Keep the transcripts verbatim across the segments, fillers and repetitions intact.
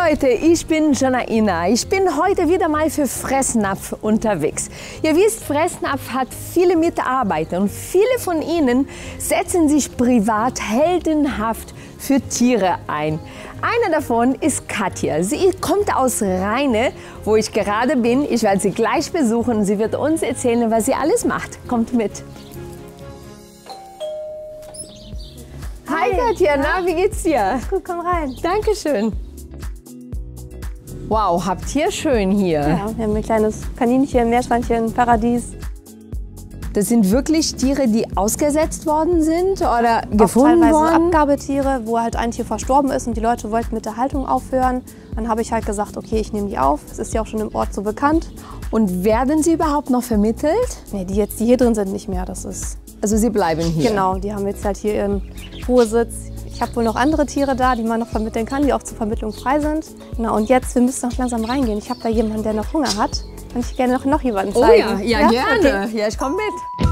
Leute, ich bin Janaina. Ich bin heute wieder mal für Fressnapf unterwegs. Ihr wisst, Fressnapf hat viele Mitarbeiter und viele von ihnen setzen sich privat heldenhaft für Tiere ein. Einer davon ist Katja. Sie kommt aus Rheine, wo ich gerade bin. Ich werde sie gleich besuchen und sie wird uns erzählen, was sie alles macht. Kommt mit. Hi, Hi Katja, na, wie geht's dir? Gut, komm rein. Dankeschön. Wow, habt ihr schön hier. Ja, wir haben ein kleines Kaninchen, Meerschweinchen, Paradies. Das sind wirklich Tiere, die ausgesetzt worden sind oder gefunden teilweise worden? Abgabetiere, wo halt ein Tier verstorben ist und die Leute wollten mit der Haltung aufhören. Dann habe ich halt gesagt, okay, ich nehme die auf. Es ist ja auch schon im Ort so bekannt. Und werden sie überhaupt noch vermittelt? Nee, die jetzt, die hier drin sind, nicht mehr. Das ist Also sie bleiben hier? Genau, die haben jetzt halt hier ihren Ruhesitz. Ich habe wohl noch andere Tiere da, die man noch vermitteln kann, die auch zur Vermittlung frei sind. Genau, und jetzt, wir müssen noch langsam reingehen. Ich habe da jemanden, der noch Hunger hat. Kann ich gerne noch, noch jemanden zeigen? Oh ja, ja, ja? Gerne. Okay. Ja, ich komme mit.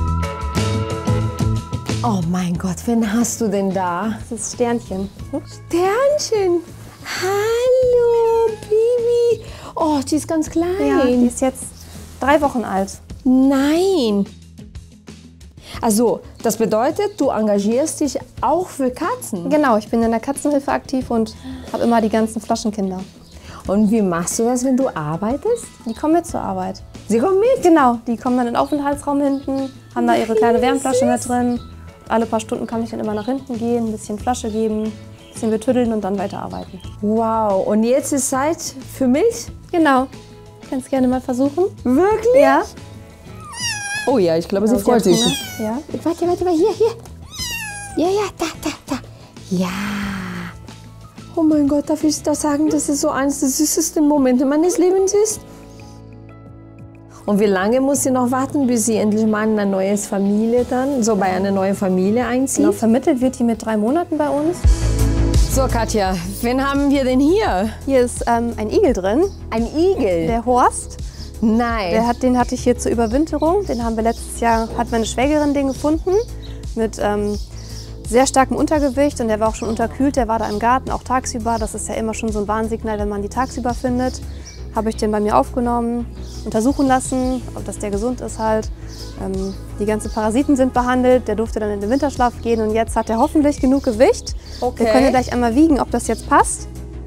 Oh mein Gott, wen hast du denn da? Das ist Sternchen. Hm? Sternchen! Hallo, Baby! Oh, die ist ganz klein. Ja, die ist jetzt drei Wochen alt. Nein! Also, das bedeutet, du engagierst dich auch für Katzen? Genau, ich bin in der Katzenhilfe aktiv und habe immer die ganzen Flaschenkinder. Und wie machst du das, wenn du arbeitest? Die kommen mit zur Arbeit. Sie kommen mit? Genau, die kommen dann in den Aufenthaltsraum hinten, haben da ihre kleine Wärmflasche mit drin. Alle paar Stunden kann ich dann immer nach hinten gehen, ein bisschen Flasche geben, ein bisschen betüddeln und dann weiterarbeiten. Wow, und jetzt ist Zeit für mich? Genau. Kannst gerne mal versuchen. Wirklich? Ja. Oh ja, ich glaube, genau, sie freut sich. Ja. Warte, warte, warte, hier, hier. Ja, ja, da, da, da. Ja. Oh mein Gott, darf ich das sagen, dass es so eines der süßesten Momente meines Lebens ist? Und wie lange muss sie noch warten, bis sie endlich mal in eine neue Familie dann, so bei einer neuen Familie einzieht? Genau, vermittelt wird die mit drei Monaten bei uns. So, Katja, wen haben wir denn hier? Hier ist ähm, ein Igel drin. Ein Igel? Der Horst. Nein. Der hat, den hatte ich hier zur Überwinterung. Den haben wir letztes Jahr, hat meine Schwägerin den gefunden. Mit ähm, sehr starkem Untergewicht und der war auch schon unterkühlt. Der war da im Garten, auch tagsüber. Das ist ja immer schon so ein Warnsignal, wenn man die tagsüber findet. Habe ich den bei mir aufgenommen, untersuchen lassen, ob das der gesund ist halt. Ähm, die ganzen Parasiten sind behandelt, der durfte dann in den Winterschlaf gehen und jetzt hat er hoffentlich genug Gewicht. Okay. Wir können gleich einmal wiegen, ob das jetzt passt.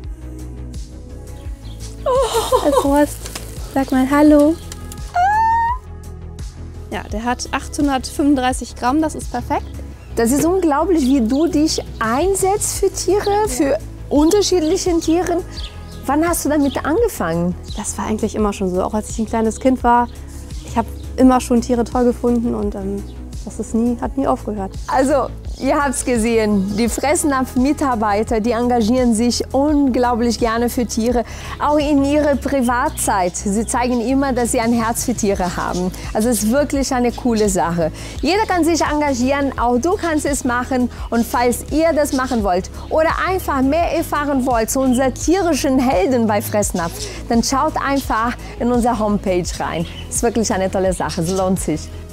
Oh. Also, Horst, sag mal Hallo. Ja, der hat achthundertfünfunddreißig Gramm, das ist perfekt. Das ist unglaublich, wie du dich einsetzt für Tiere, für unterschiedliche Tiere. Wann hast du damit angefangen? Das war eigentlich immer schon so, auch als ich ein kleines Kind war. Ich habe immer schon Tiere toll gefunden und ähm, das ist nie, hat nie aufgehört. Also, ihr habt es gesehen, die Fressnapf-Mitarbeiter, die engagieren sich unglaublich gerne für Tiere, auch in ihrer Privatzeit. Sie zeigen immer, dass sie ein Herz für Tiere haben. Also es ist wirklich eine coole Sache. Jeder kann sich engagieren, auch du kannst es machen. Und falls ihr das machen wollt oder einfach mehr erfahren wollt zu unseren tierischen Helden bei Fressnapf, dann schaut einfach in unsere Homepage rein. Es ist wirklich eine tolle Sache, es lohnt sich.